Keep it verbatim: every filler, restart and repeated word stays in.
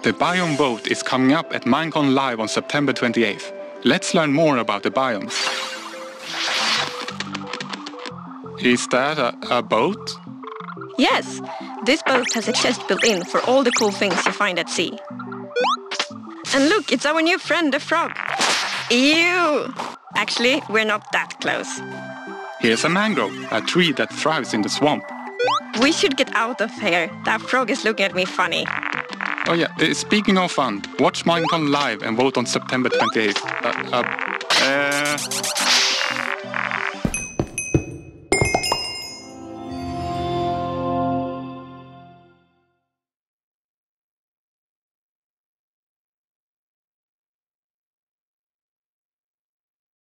The Biome vote is coming up at Minecon Live on September twenty-eighth. Let's learn more about the biomes. Is that a, a boat? Yes, this boat has a chest built in for all the cool things you find at sea. And look, it's our new friend, the frog. Ew! Actually, we're not that close. Here's a mangrove, a tree that thrives in the swamp. We should get out of here. That frog is looking at me funny. Oh yeah, uh, speaking of fun, watch Minecon Live and vote on September twenty-eighth. Uh, uh, uh,